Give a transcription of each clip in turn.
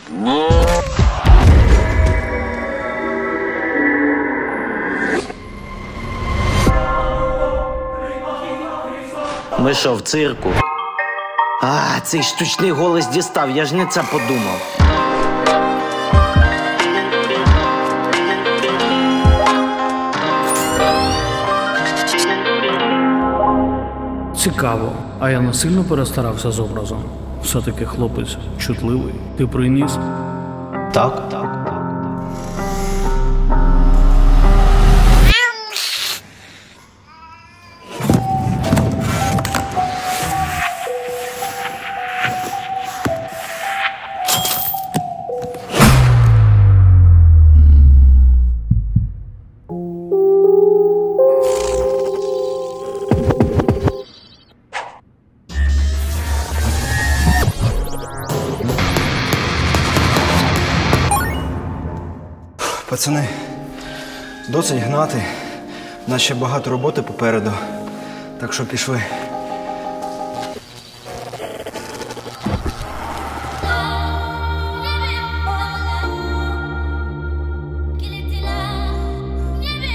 Ми що, в цирку? Цей штучний голос дістав, я ж не це подумав. Цікаво, а я насильно перестарався з образом. Все-таки хлопець чутливий. Ти приніс? Так. Пацани, досить гнати. У нас ще багато роботи попереду. Так що пішли.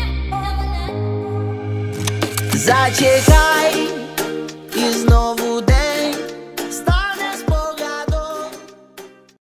Зачекай, і знову